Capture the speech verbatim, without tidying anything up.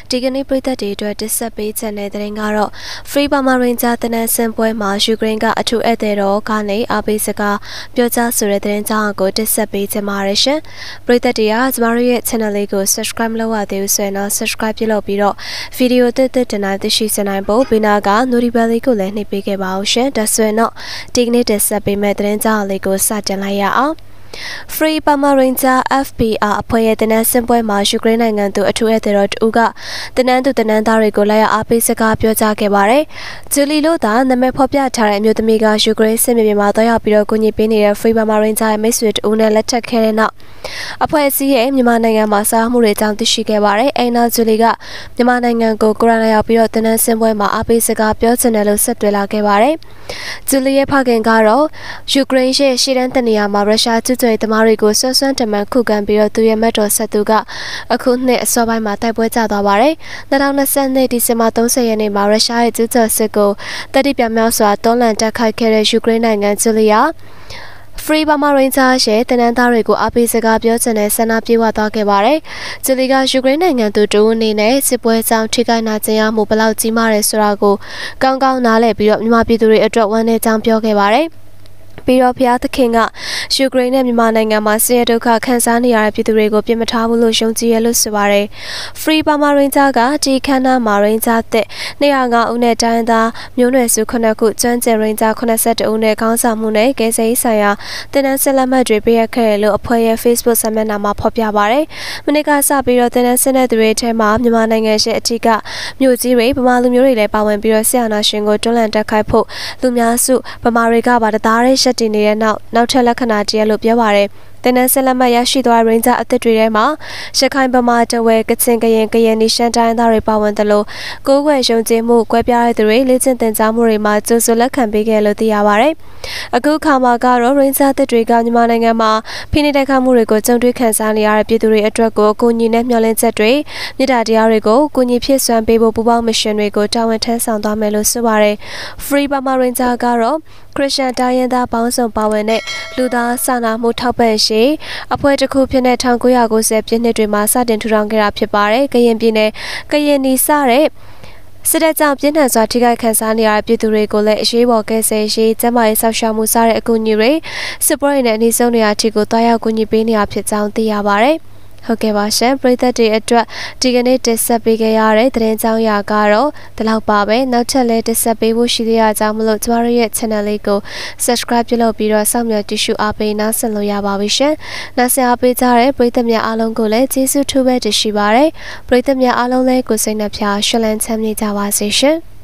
ဒီကနေ့ပြည်သက်တွေအတွက်တစ်ဆက်ပေးချက်နဲ့တဲ့ငါတော့ Free Burma Ranger တနန်းစင်ပွဲမှာယူကရိန်းကအထူးဧည့်သည်တော်ကနေအားပေးစကားပြောကြားဆိုတဲ့တဲ့ကြောင်းကိုတစ်ဆက်ပေးချင်ပါတယ်ရှင်ပြည်သက်တွေကကျမတို့ရဲ့ channel လေးကို subscribe လုပ်ရသေးဘူးဆိုရင်တော့ subscribe ပြုလုပ်ပြီးတော့ video တက်တက်တင်နိုင်သိရှိစနိုင်ဖို့ဘေးနာက notification လေးကိုလည်းနှိပ်ပေးခဲ့ပါအောင်ရှင်ဒါဆိုရင်တော့ဒီကနေ့တစ်ဆက်ပေးမဲ့တဲ့ကြောင်းလေးကိုစတင်လိုက်ရအောင်Free Burma Ranger F P R အဖွဲ့ရဲ့တနန်းစင်ပွဲမှာယူကရိန်းနိုင်ငံသူအထူးဧည့်သည်တော်တူကတနန်းသူတနန်းသားတွေကိုလည်းအားပေးစကားပြောကြားခဲ့ပါတယ်။ဂျူလီလို့သာနာမည်ဖော်ပြထားတဲ့အမျိုးသမီးကယူကရိန်းစစ်မြေပြင်မှာတွားရောက်ပြီးတော့ကူညီပေးနေတဲ့ Free Burma Ranger ရဲ့မိတ်ဆွေတူနဲ့လက်ထပ်ခဲ့တဲ့နောက်အဖွဲ့အစည်းရဲ့မြန်မာနိုင်ငံမှာစားမှုတွေအကြောင်းသိရှိခဲ့ပါတယ်။အိမ်နာဂျူလီကမြန်မာနိုင်ငံကိုကိုရိုနာရောက်ပြီးတော့တနန်းစင်ပွဲမှာအားပေးစကားပြောချင်တယ်လို့ဆက်သွယ်လာခဲ့ပါတယ်။ဂျူလီရဲ့ဖခင်ကတော့ယူကရိန်းရဲ့ရှေ့တန်းတနေရာမှာရုရှားကျူးကျော်တမားတွေကိုဆွဆွမ်းတမန်ခုခံပြီးတော့သူရဲ့မက်တော်ဆက်သူကအခုနှစ်အစောပိုင်းမှာတိုက်ပွဲကျသွားပါတယ်။၂၀၂၂ဒီဇင်ဘာ၃၀ရက်နေ့မှာရုရှားရဲ့ကျူးကျော်စစ်ကိုတတိပြမြောက်စွာတွန်းလှန်တိုက်ခိုက်ခဲ့တဲ့ယူကရိန်းနိုင်ငံဂျူလီယာ Free Burma Ranger ရဲ့တနန်းသားတွေကိုအားပေးစကားပြောချင်တဲ့ဆန္ဒပြေဝသွားခဲ့ပါတယ်။ဂျူလီကယူကရိန်းနိုင်ငံသူတူအနေနဲ့စစ်ပွဲကြောင့်ထိခိုက်နာကျင်ရမှုဘယ်လောက်ကြီးမားတယ်ဆိုတာကိုကောင်းကောင်းနားလည်ပြီးတော့မြန်မာပြည်သူတွေအတွက်ဝမ်းနည်းကြောင်းပြောခဲ့ပါတယ်။ပြီးတော့ဖျားသခင်ကယူကရိန်းနဲ့မြန်မာနိုင်ငံမှာဆင်းရဲဒုက္ခခံစားနေရတဲ့ပြည်သူတွေကိုပြင်မထားဘူးလို့ယုံကြည်ရလို့ဆိုပါတယ်။ Free Burma Ranger ကဒီခန်းနာမှာ Ranger တဲ့၂၀၅ဦးနဲ့တိုင်းသားမျိုးနွယ်စုခုနှစ်ခုကျွမ်းကျင် Ranger ခုနှစ်ဆယ့်တစ်ဦးနဲ့ခေါင်းဆောင်မှုနဲ့ကယ်ဆယ်ရေးဆိုင်ရာတင်နန်းဆက်လက်မှတ်တွေပေးရခဲ့တယ်လို့အဖွဲ့ရဲ့ Facebook စာမျက်နှာမှာဖော်ပြပါတယ်။မနေ့ကစပြီးတော့တင်နန်းဆက်တဲ့သူတွေထဲမှာမြန်မာနိုင်ငံရှိအထက်ကမြို့ကြီးတွေဗမာလူမျိုးတွေလည်းပါဝင်ပြီးတော့ဆရာနာရှင်ကိုတွန်းလှန်တက်ခိုက်ဖို့လူများစုဗမာတွေကပါတသားရဲတည်နေတဲ့နောက်နောက်ထပ်လက္ခဏာတရလို့ပြောပါတယ်။တင်နန်းဆက်လက်မှတ်ရရှိသွား Ranger အသစ်တွေထဲမှာရခိုင်ဗမာတဝဲကချင်ကရင်ကရင်နီရှမ်းတိုင်းသားတွေပါဝင်တယ်လို့ကိုးကွယ်ယုံကြည်မှုကွဲပြားတဲ့သူတွေလေ့ကျင့်သင်ကြားမှုတွေမှာကြိုးဆိုလက်ခံပေးခဲ့လို့သိရပါတယ်။အခုခါမှာကတော့ Ranger အသစ်တွေကမြန်မာနိုင်ငံမှာဖိနှိပ်တိုက်ခိုက်မှုတွေကိုကြုံတွေ့ခံစားနေရတဲ့ပြည်သူတွေအတွက်ကိုအကူအညီနဲ့မျှော်လင့်ချက်တွေမြေတားတရားတွေကိုအကူအညီဖြစ်စွမ်းပေးဖို့ပူးပေါင်းမရှင်တွေကိုတာဝန်ထမ်းဆောင်သွားမယ်လို့ဆိုပါတယ်။ Free Burma Ranger ကတော့ခရစ်ယာန်တိုင်းရင်းသားပေါင်းစုံပါဝင်တဲ့လူသားစာနာမှုထောက်ပံ့ရှိအဖွဲ့တစ်ခုဖြစ်တဲ့၁၉၉၀ပြည့်နှစ်တွေမှာစတင်ထူထောင်ခဲ့တာဖြစ်ပါတယ်။ကရင်ပြည်နယ်ကရင်နီစတဲ့စစ်တပ်ကြောင့်ပြင်းထန်စွာထိခိုက်ခံစားနေရတဲ့ပြည်သူတွေကိုလည်းအရေးပေါ်ကယ်ဆယ်ရေးကျန်းမာရေးစောင့်ရှောက်မှုစတဲ့အကူအညီတွေစစ်ပွဲတွေနဲ့အနည်းဆုံးနေရာထိကိုတွားရောက်ကူညီပေးနေရဖြစ်ကြောင်းသိရပါတယ်။ဟုတ်ကဲ့ပါရှင်ပရိသတ်တွေအတွက်ဒီကနေ့တက်ဆက်ပေးခဲ့ရတဲ့သတင်းကြောင်းရာကတော့ဒီလောက်ပါပဲနောက်ထပ်လည်းတက်ဆက်ပေးဖို့ရှိသေးတာကြောင့်မလို့ကျမတို့ရဲ့ channel လေးကို subscribe ပြုလုပ်ပြီးတော့စောင့်မျှော်ကြည့်ရှုအားပေးနားဆင်လို့ရပါပြီရှင်နားဆင်အားပေးကြတဲ့ပရိသတ်များအားလုံးကိုလည်းကျေးဇူးထူးပဲတင်ရှိပါတယ်ပရိသတ်များအားလုံးလည်းကိုယ်စိတ်နှပြရှင်းလန်းချမ်းမြေ့ကြပါစေရှင်